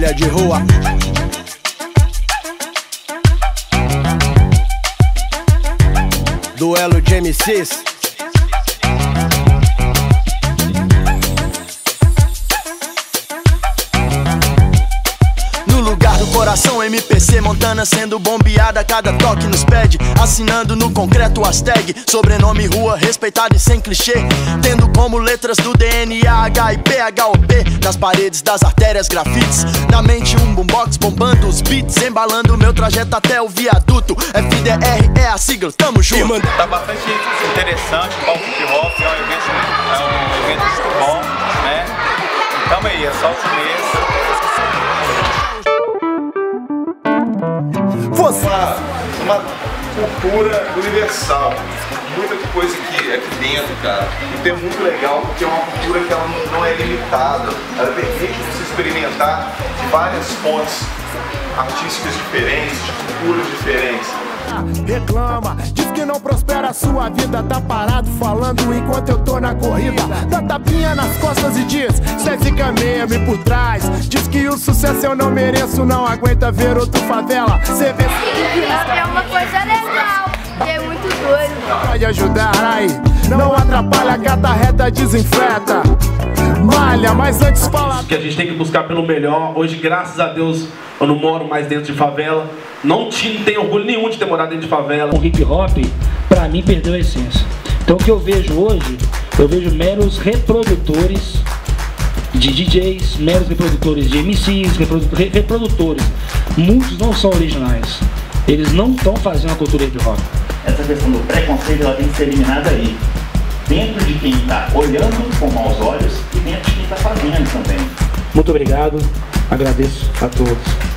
família de rua. Duelo de MCs. Coração MPC, Montana sendo bombeada, cada toque nos pede. Assinando no concreto hashtag, sobrenome rua, respeitado e sem clichê. Tendo como letras do DNA, HIP, HOP. Nas paredes das artérias, grafites. Na mente um boombox bombando os beats, embalando meu trajeto até o viaduto. FDR é a sigla, tamo junto. Tá bastante interessante, o palco hip hop é um evento muito bom, né? Tamo aí, é só o começo. Uma cultura universal, muita coisa aqui dentro, cara. E é muito legal porque é uma cultura que ela não é limitada, ela permite você experimentar várias fontes artísticas diferentes, de culturas diferentes. Reclama, diz que não prospera a sua vida, tá parado falando enquanto eu tô na corrida. Dá tapinha nas costas e diz, cê fica mesmo e por trás. Diz que o sucesso eu não mereço, não aguenta ver outro favela. Cê vê é uma coisa legal, é muito doido. Pode ajudar aí, não atrapalha, cata reta, desinfeta. Malha, mas antes fala que a gente tem que buscar pelo melhor. Hoje, graças a Deus, eu não moro mais dentro de favela. Não tenho orgulho nenhum de ter morado dentro de favela. O hip hop, pra mim, perdeu a essência. Então o que eu vejo hoje, eu vejo meros reprodutores de DJs, meros reprodutores de MCs, reprodutores. Muitos não são originais. Eles não estão fazendo a cultura hip hop. Essa questão do preconceito, ela tem que ser eliminada aí. Dentro de quem está olhando com maus olhos e dentro de quem está fazendo também. Muito obrigado, agradeço a todos.